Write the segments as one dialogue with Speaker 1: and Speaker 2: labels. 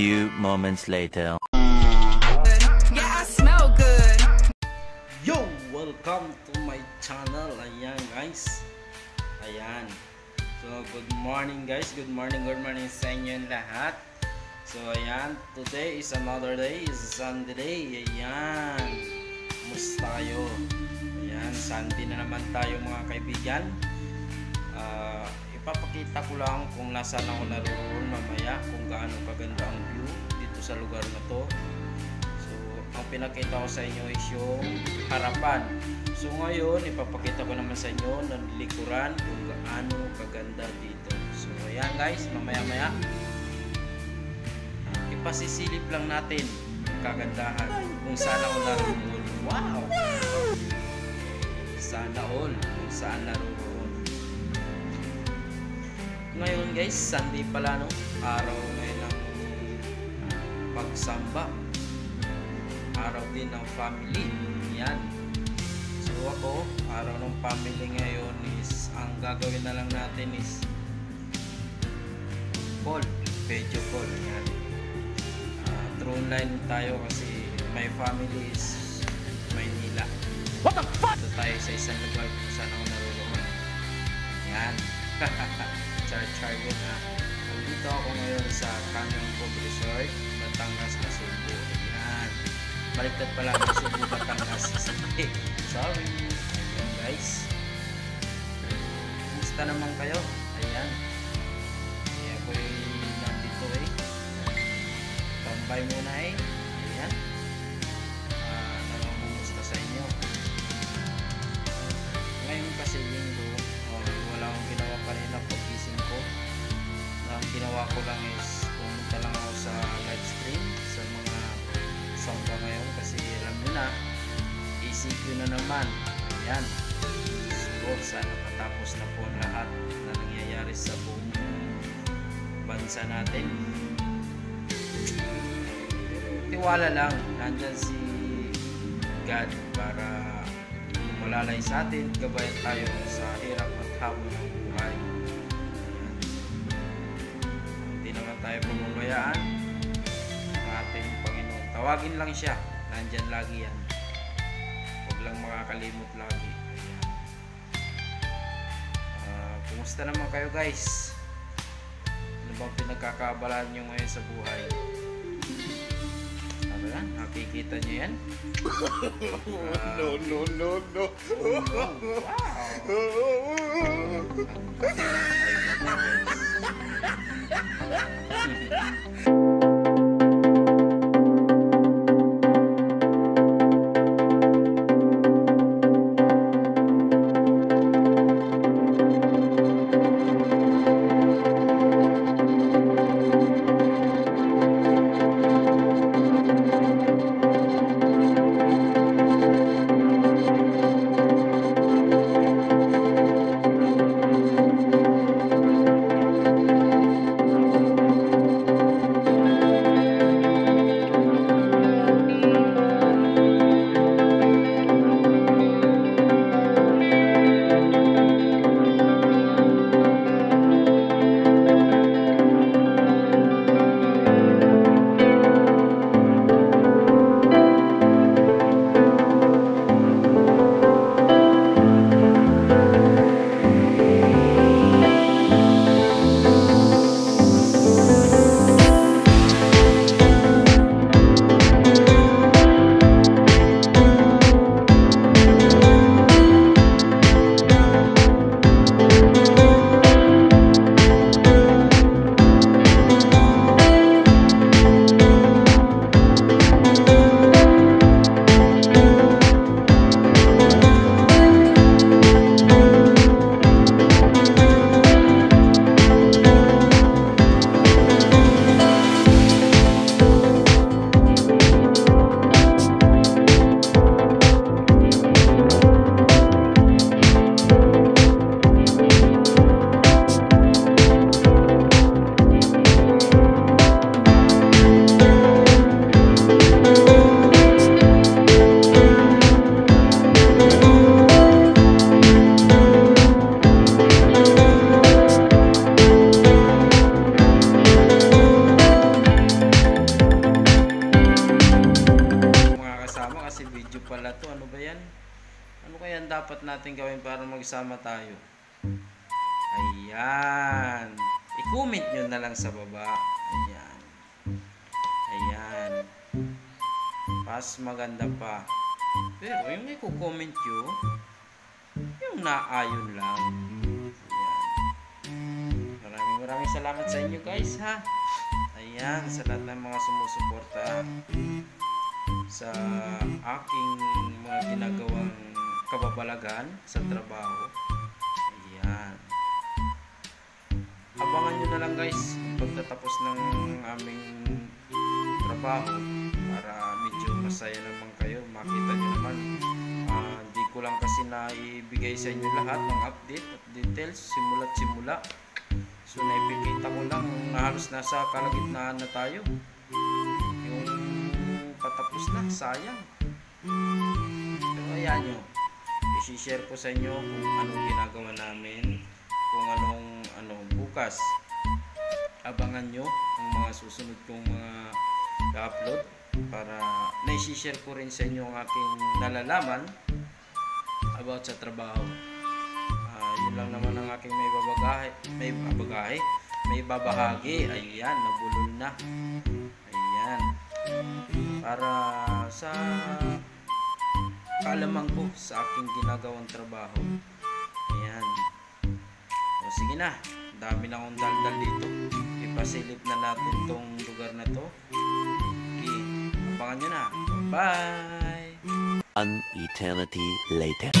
Speaker 1: few moments later.
Speaker 2: Yeah, I smell good.
Speaker 3: Yo! Welcome to my channel. Ayan guys. Ayan. So good morning guys. Good morning sa inyo lahat. So ayan. Today is another day. Is Sunday day. Ayan. Musta kayo? Ayan. Sunday na naman tayo mga kaibigan. Ipapakita ko lang kung nasaan ako naroon mamaya. Kung gaano kaganda ang view dito sa lugar na to. Ang pinakita ko sa inyo is yung harapan. So ngayon, ipapakita ko naman sa inyo ng likuran kung gaano kaganda dito. So ayan guys, mamaya-maya ipasisilip lang natin ang kagandahan kung saan ako naroon. Wow! Sana all kung saan naroon. Ngayon guys, Sunday pala no? Araw ngayon ng pagsamba. Araw din ng family. Yan. So ako, araw ng family ngayon is, ang gagawin na lang natin is call, video call. Yan. Through line tayo kasi my family is Maynila. What the fuck? Dito tayo sa isang lugar kung saan ako naroon. Yan. Char yun ha. Dito ako ngayon sa Canyon Cove Resort, Batangas, Cebu. Yan. Baliktad pala ng Cebu, Batangas. Sorry. Ayan guys. Kumusta naman kayo? Ayan. Kaya ako'y nandito eh. Tambay muna eh. Ayan. Kumusta sa inyo? Ngayon kasi linggo, wala akong ginawa kanina pagkising ko. Ang ginawa ko lang is pumunta lang ako sa live stream sa mga samba ngayon kasi alam nyo na ECQ na naman. Ayan. So sana matapos na po ang lahat na nangyayari sa buong bansa natin. Tiwala lang, nandyan si God para malalay sa atin, gabayan tayo sa hirap at hamon ng buhay. Hindi naman tayo pababayaan ng ating Panginoon. Tawagin lang siya, nandyan lagi yan. Huwag lang makakalimot lagi. Kumusta naman kayo guys? Ano bang pinagkakabalaan nyo ngayon sa buhay? Ano yan? Nakikita nyo yan?
Speaker 4: No.
Speaker 3: Wow! dapat natin gawin para magsama tayo? Ayan. I-comment nyo na lang sa baba. Ayan. Ayan. Pas maganda pa. Pero yung i-comment nyo, yung naayon lang. Ayan. Maraming salamat sa inyo guys ha. Ayan. Sa lahat ng mga sumusuporta sa aking mga ginagawang kababalagan sa trabaho. Ayan. Abangan nyo na lang guys pagtatapos ng aming trabaho para medyo masaya naman kayo. Makita nyo naman, hindi ko lang kasi naibigay sa inyo lahat ng update at details simula't simula. So naipikita ko lang halos nasa kalagitnaan na tayo. Yung patapos na, sayang. Pero ayan nyo, i-share ko sa inyo kung anong ginagawa namin, kung anong bukas. Abangan nyo ang mga susunod kong mga upload para na-share ko rin sa inyo ang aking nalalaman about sa trabaho. Yun lang naman ang aking may babahagi. Ayan, nabulol na. Ayan. Para sa kaalaman ko sa aking ginagawang trabaho. Ayan. O sige na, dami na akong daldal dito. Ipasilip na natin tong lugar na to. Okay, abangan nyo na. Bye!
Speaker 1: An eternity later.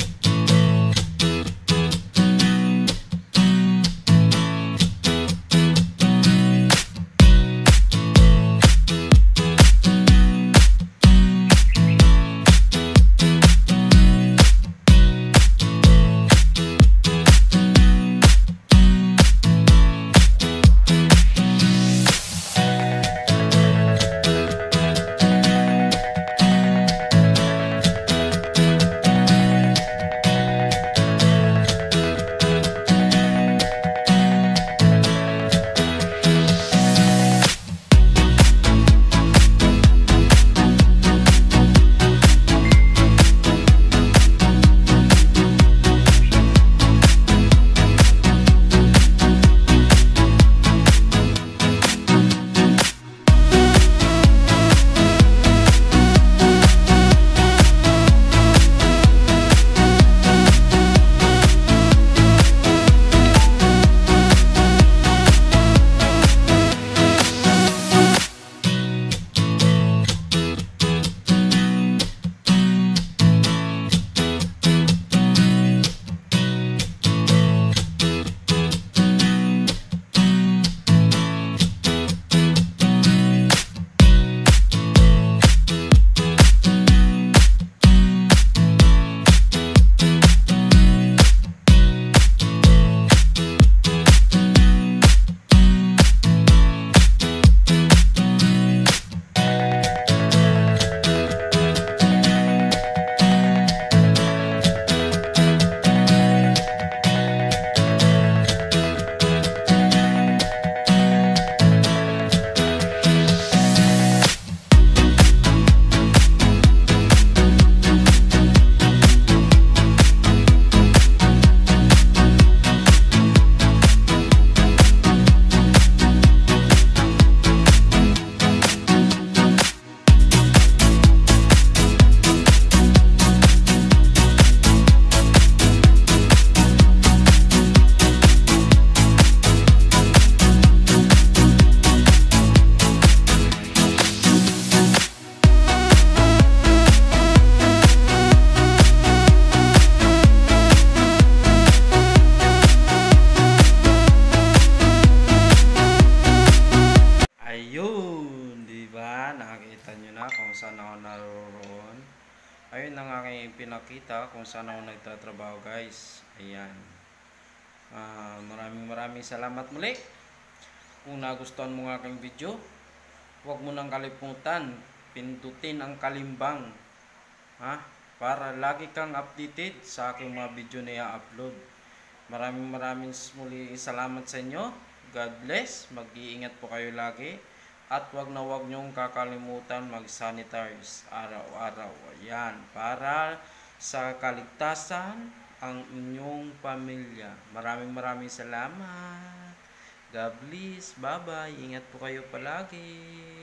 Speaker 3: Ayun ang aking pinakita kung saan ako nagtatrabaho guys. Ayan. Maraming salamat muli. Kung nagustuhan mo ang aking video, huwag mo nang kalimutan pindutin ang kalimbang para lagi kang updated sa aking mga video na i-upload. Maraming muli salamat sa inyo. God bless. Mag-iingat po kayo lagi. At wag niyong kakalimutan mag-sanitize araw-araw. Ayan, para sa kaligtasan ang inyong pamilya. Maraming salamat. God bless. Bye-bye. Ingat po kayo palagi.